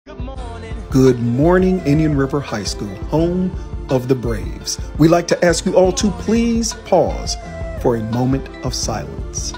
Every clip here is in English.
Good morning, Indian River High School, home of the Braves. We'd like to ask you all to please pause for a moment of silence.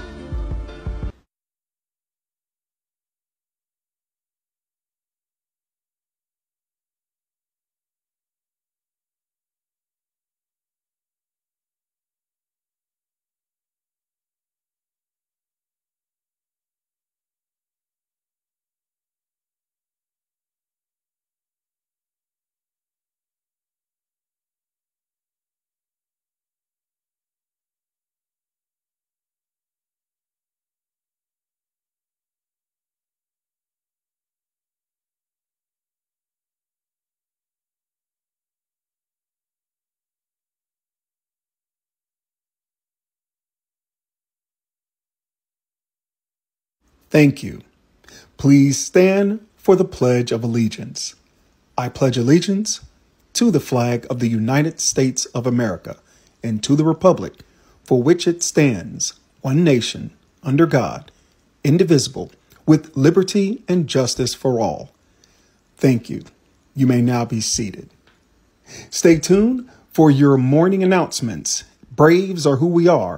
Thank you. Please stand for the Pledge of Allegiance. I pledge allegiance to the flag of the United States of America and to the republic for which it stands, one nation, under God, indivisible, with liberty and justice for all. Thank you. You may now be seated. Stay tuned for your morning announcements. Braves are who we are.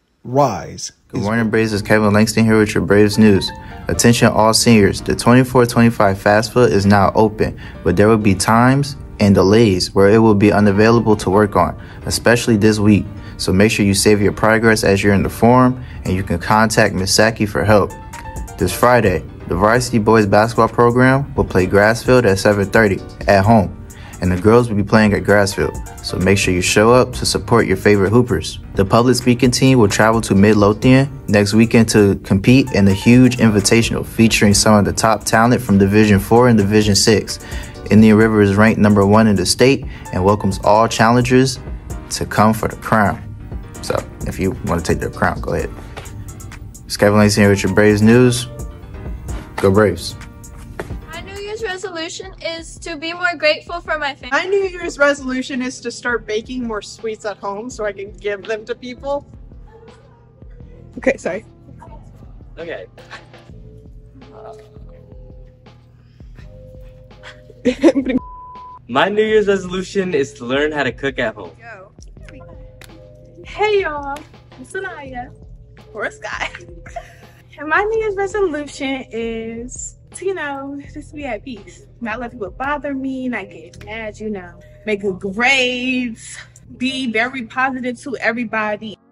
Rise. Good morning, Braves. It's Kevin Langston here with your Braves news. Attention all seniors, the 24-25 FAFSA is now open, but there will be times and delays where it will be unavailable to work on, especially this week. So make sure you save your progress as you're in the forum, and you can contact Ms. Saki for help. This Friday, the varsity boys basketball program will play Grassfield at 7:30 at home, and the girls will be playing at Grassfield, so make sure you show up to support your favorite Hoopers. The public speaking team will travel to Midlothian next weekend to compete in a huge invitational featuring some of the top talent from Division 4 and Division 6. Indian River is ranked #1 in the state and welcomes all challengers to come for the crown. So if you want to take the crown, go ahead. It's Kevin Langston here with your Braves news. Go Braves. My New Year's resolution is to be more grateful for my family. My New Year's resolution is to start baking more sweets at home so I can give them to people. Okay, sorry. Okay. My New Year's resolution is to learn how to cook at home. Yo. Hey y'all, it's Anaya or Sky. And my New Year's resolution is to, just be at peace. Not let people bother me, not get mad, make good grades, be very positive to everybody.